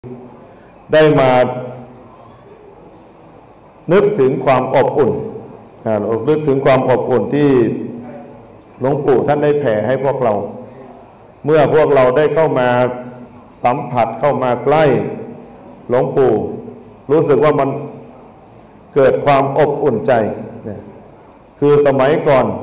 ได้มานึกถึงความอบอุ่นนึกถึงความอบอุ่นที่หลวงปู่ท่านได้แผ่ให้พวกเรา เมื่อพวกเราได้เข้ามาสัมผัสเข้ามาใกล้หลวงปู่รู้สึกว่ามันเกิดความอบอุ่นใจคือสมัยก่อน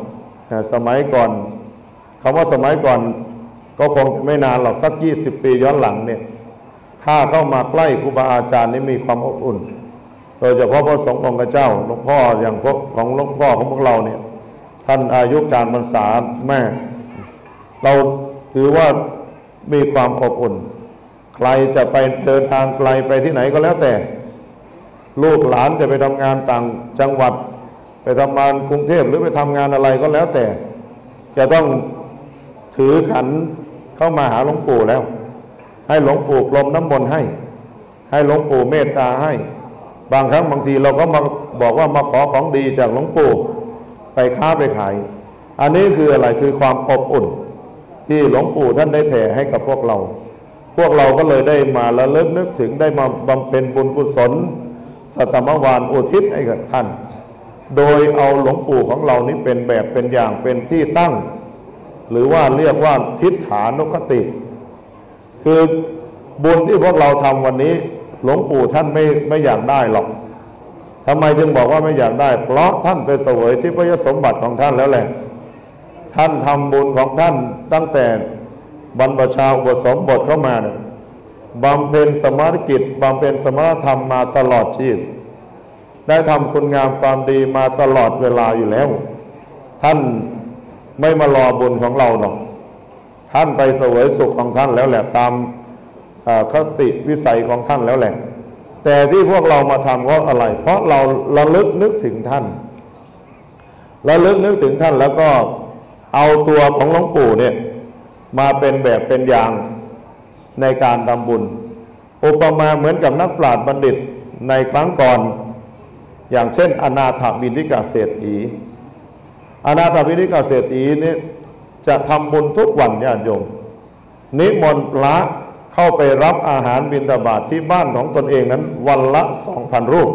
คำว่าสมัยก่อนก็คงจะไม่นานหรอกสัก20 ปีย้อนหลังเนี่ยถ้าเข้ามาใกล้ครูบาอาจารย์นี่มีความอบอุ่นโดยเฉพาะพระสงฆ์องค์เจ้าหลวงพ่ออย่างพวกของหลวงพ่อของพวกเราเนี่ยท่านอายุการพรรษาแม่เราถือว่ามีความอบอุ่นใครจะไปเดินทางไกลไปที่ไหนก็แล้วแต่ลูกหลานจะไปทำงานต่างจังหวัดไปทำงานกรุงเทพหรือไปทำงานอะไรก็แล้วแต่จะต้องถือขันเข้ามาหาหลวงปู่แล้วให้หลวงปู่พรมน้ำมนต์ให้หลวงปู่เมตตาให้บางครั้งบางทีเราก็มาบอกว่ามาขอของดีจากหลวงปู่ไปค้าไปขายอันนี้คืออะไรคือความอบอุ่นที่หลวงปู่ท่านได้แผ่ให้กับพวกเราก็เลยได้มาระลึกนึกถึงได้มาบำเพ็ญบุญกุศลสัตมวานอุทิศให้กับท่านโดยเอาหลวงปู่ของเรานี้เป็นแบบเป็นอย่างเป็นที่ตั้งหรือว่าเรียกว่าทิฏฐานุคติคือบุญที่พวกเราทำวันนี้หลวงปู่ท่านไม่อยากได้หรอกทำไมจึงบอกว่าไม่อยากได้เพราะท่านไปเสวยที่พระยสมบัติของท่านแล้วแหละท่านทำบุญของท่านตั้งแต่บรรพชาอุปสมบทเข้ามาบำเพ็ญสมณกิจบำเพ็ญสมณธรรมมาตลอดชีพได้ทำคุณงามความดีมาตลอดเวลาอยู่แล้วท่านไม่มารอบุญของเราหรอกท่านไปเสวยสุขของท่านแล้วแหละตามคติวิสัยของท่านแล้วแหละแต่ที่พวกเรามาทำเพราะอะไรเพราะเราระลึกนึกถึงท่านระลึกนึกถึงท่านแล้วก็เอาตัวของหลวงปู่เนี่ยมาเป็นแบบเป็นอย่างในการทำบุญอุปมาเหมือนกับนักปราชญ์บัณฑิตในครั้งก่อนอย่างเช่นอนาถบิณฑิกเศรษฐีอนาถบิณฑิกเศรษฐีนี่จะทำบุญทุกวันญาติโยมนิมนต์พระเข้าไปรับอาหารบิณฑบาตที่บ้านของตนเองนั้นวันละ 2,000 รูป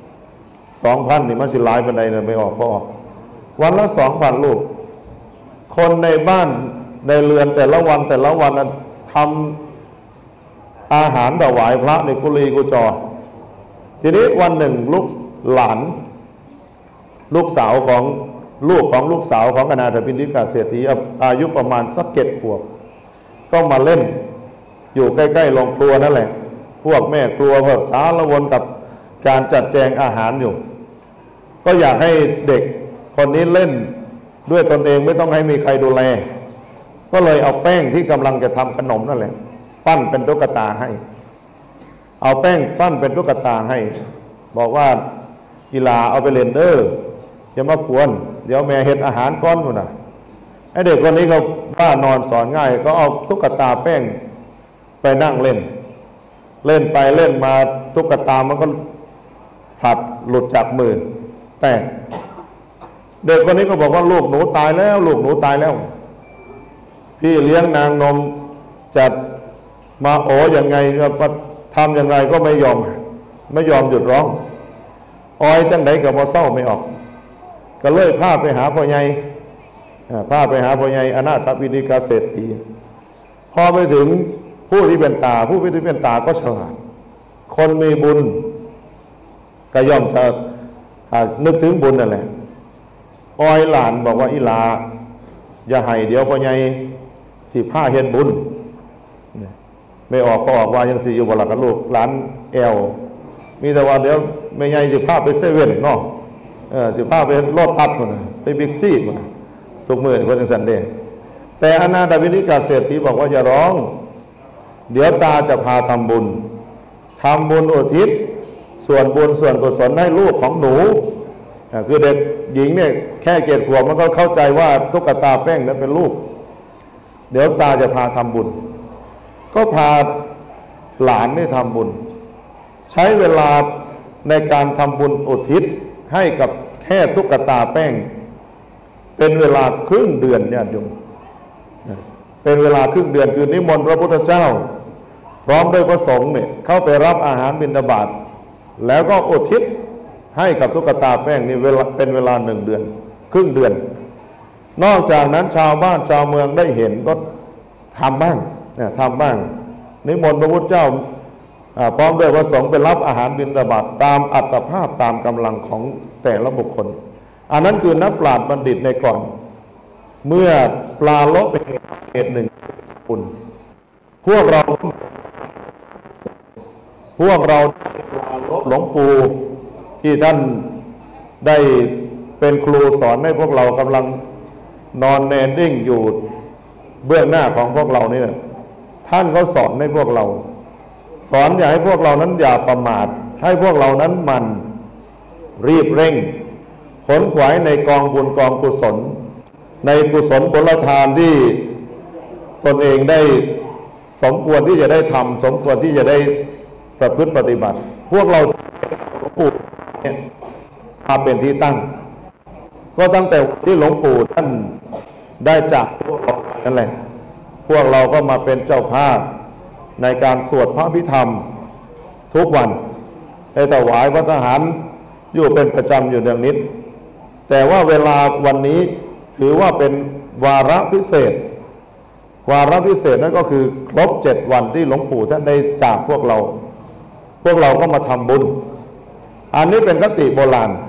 2,000 นี่มันสิหลายปานใดเนี่ยไม่ออกก็ออกวันละ 2,000 รูปคนในบ้านในเรือนแต่ละวันนั้นทำอาหารถวายพระในกุลีกุจอทีนี้วันหนึ่งลูกหลานลูกสาวของลูกสาวของอนาถบิณฑิกเศรษฐีอายุประมาณสัก7 ขวบก็มาเล่นอยู่ใกล้ๆโรงครัวนั่นแหละพวกแม่ครัวพวกสารวนกับการจัดแจงอาหารอยู่ก็อยากให้เด็กคนนี้เล่นด้วยตนเองไม่ต้องให้มีใครดูแลก็เลยเอาแป้งที่กำลังจะทำขนมนั่นแหละปั้นเป็นตุ๊กตาให้เอาแป้งปั้นเป็นตุ๊กตาให้บอกว่ากีฬาเอาไปเล่นเด้ออย่ามากวนเดี๋ยวแม่เฮ็ดอาหารก้อนนู่นน่ะไอ้เด็กคนนี้เขาบ้านอนสอนง่ายก็เอาตุ๊กตาแป้งไปนั่งเล่นไปเล่นมาตุ๊กตามันก็ผลัดหลุดจากมือแต่เด็กคนนี้ก็บอกว่าลูกหนูตายแล้วพี่เลี้ยงนางนมจะมาโอยังไงจะทำอย่างไรก็ไม่ยอมหยุดร้องอ้อยจังไหนกับพอเศร้าไม่ออกก็เลยพาไปหาพ่อใหญ่อนาถบิณฑิกเศรษฐีพอไปถึงผู้ที่เป็นตาก็ฉลาดคนมีบุญก็ย่อมจะนึกถึงบุญนั่นแหละอ้อยหลานบอกว่าอีหลาอย่าให้เดี๋ยวพ่อใหญ่สิผ้าเฮ็ดบุญไม่ออกก็ออกว่ายังสิอยู่บ่ล่ะกับลูกหลานแอวมีแต่ว่าเดี๋ยวแม่ใหญ่สิพาไปเซเว่นเนาะสิพาไปโลตัสพุ่นไปบิ๊กซีพุ่นทุกมื้อเพิ่นจังซั่นเด้แต่อนาถบิณฑิกเศรษฐีบอกว่าอย่าร้องเดี๋ยวตาจะพาทำบุญอุทิศส่วนบุญส่วนกุศลให้ลูกของหนูคือเด็กหญิงเนี่ยแค่7 ขวบมันก็เข้าใจว่าตุ๊กตาแป้งนั้นเป็นลูกเดี๋ยวตาจะพาทำบุญก็พาหลานได้ทำบุญใช้เวลาในการทำบุญอุทิศให้กับแค่ตุ๊กตาแป้งเป็นเวลาครึ่งเดือนญาติโยมเป็นเวลาครึ่งเดือนคือนิมนต์พระพุทธเจ้าพร้อมด้วยพระสงฆ์เนี่ยเข้าไปรับอาหารบิณฑบาตแล้วก็อุทิศให้กับตุ๊กตาแป้งนี่เป็นเวลา1 เดือนครึ่งเดือนนอกจากนั้นชาวบ้านชาวเมืองได้เห็นก็ทำบ้างนิมนต์พระพุทธเจ้าพร้อมด้วยพระสงฆ์ไปรับอาหารบิณฑบาตตามอัตภาพตามกำลังของแต่ละบุคคลอันนั้นคือนักปราชญ์บัณฑิตในก่อนเมื่อปลาลบเป็นเหตุหนึ่งคุณพวกเราปลาลบหลวงปู่ที่ท่านได้เป็นครูสอนให้พวกเรากำลังนอนแน่นิ่งอยู่เบื้องหน้าของพวกเรานี่นะท่านเขาสอนให้พวกเราสอนอย่าให้พวกเรานั้นอย่าประมาทให้พวกเรานั้นมันรีบเร่งขนขวายในกองบุญกองกุศลในกุศลผลทานที่ตนเองได้สมควรที่จะได้ทำสมควรที่จะได้ประพฤติปฏิบัติพวกเราหลวงปู่เนี่ยมาเป็นที่ตั้งก็ตั้งแต่ที่หลวงปู่ท่านได้จากพวกเรานั่นแหละพวกเราก็มาเป็นเจ้าภาพในการสวดพระพิธรรมทุกวันได้ถวายพระทหารอยู่เป็นประจำอยู่อย่างนี้แต่ว่าเวลาวันนี้ถือว่าเป็นวาระพิเศษนั่นก็คือครบ7 วันที่หลวงปู่ท่านได้จากพวกเราก็มาทำบุญอันนี้เป็นคติโบราณ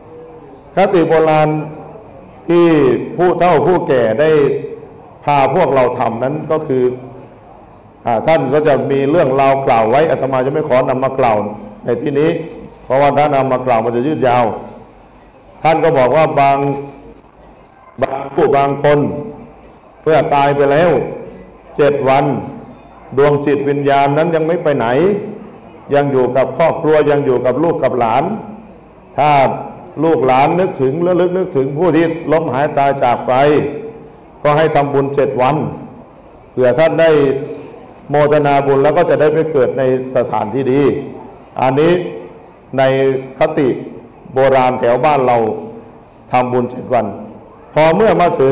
ที่ผู้เฒ่าผู้แก่ได้พาพวกเราทำนั้นก็คือท่านก็จะมีเรื่องราวกล่าวไว้อาตมาจะไม่ขอนำมากล่าวในที่นี้เพราะว่าถ้านำมากล่าวมันจะยืดยาวท่านก็บอกว่าบางผู้บางคนเพื่อตายไปแล้ว7 วันดวงจิตวิญญาณนั้นยังไม่ไปไหนยังอยู่กับครอบครัวยังอยู่กับลูกกับหลานถ้าลูกหลานนึกถึงและนึกถึงผู้ที่ล้มหายตายจากไปก็ให้ทำบุญ7 วันเผื่อท่านได้โมทนาบุญแล้วก็จะได้ไปเกิดในสถานที่ดีอันนี้ในคติโบราณแถวบ้านเราทำบุญ7 วันพอเมื่อมาถึง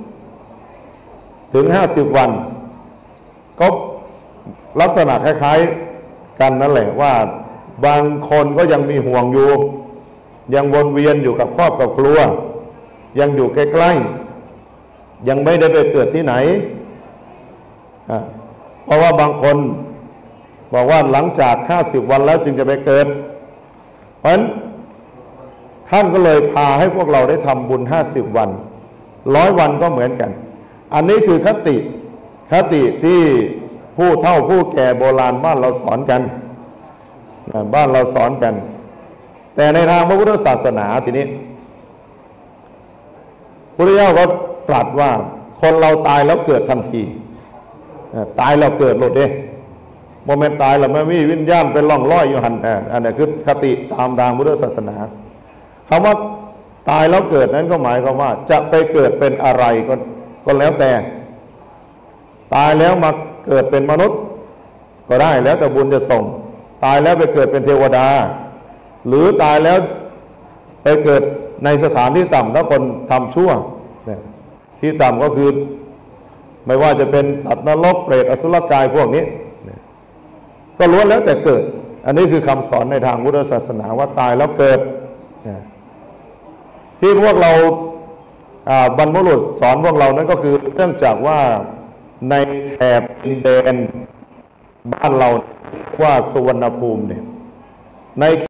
50 วันก็ลักษณะคล้ายๆกันนั่นแหละว่าบางคนก็ยังมีห่วงอยู่ยังวนเวียนอยู่กับครอบครัวยังอยู่ใกล้ๆยังไม่ได้ไปเกิดที่ไหนเพราะว่าบางคนบอกว่าหลังจาก50 วันแล้วจึงจะไปเกิดเพราะฉะนั้นท่านก็เลยพาให้พวกเราได้ทำบุญ50 วัน100 วันก็เหมือนกันอันนี้คือคติที่ผู้เฒ่าผู้แก่โบราณบ้านเราสอนกันแต่ในทางพระพุทธศาสนาทีนี้พระพุทธเจ้าก็ตรัสว่าคนเราตายแล้วเกิดทันทีตายแล้วเกิดหมดโมเมนต์ตายแล้วไม่มีวิญญาณเป็นล่องลอยอยู่หันอันนี้คือคติตามทางพุทธศาสนาคำว่าตายแล้วเกิดนั้นก็หมายความว่าจะไปเกิดเป็นอะไรก็แล้วแต่ตายแล้วมาเกิดเป็นมนุษย์ก็ได้แล้วแต่บุญจะส่งตายแล้วไปเกิดเป็นเทวดาหรือตายแล้วไปเกิดในสถานที่ต่ำถ้าคนทำชั่วที่ต่ำก็คือไม่ว่าจะเป็นสัตว์นรกเปรตอสุรกายพวกนี้ก็ล้วนแล้วแต่เกิดอันนี้คือคำสอนในทางพุทธศาสนาว่าตายแล้วเกิดที่พวกเราบรรพบุรุษสอนพวกเรานั้นก็คือเนื่องจากว่าในแถบดินแดนบ้านเราว่าสุวรรณภูมิเนี่ยใน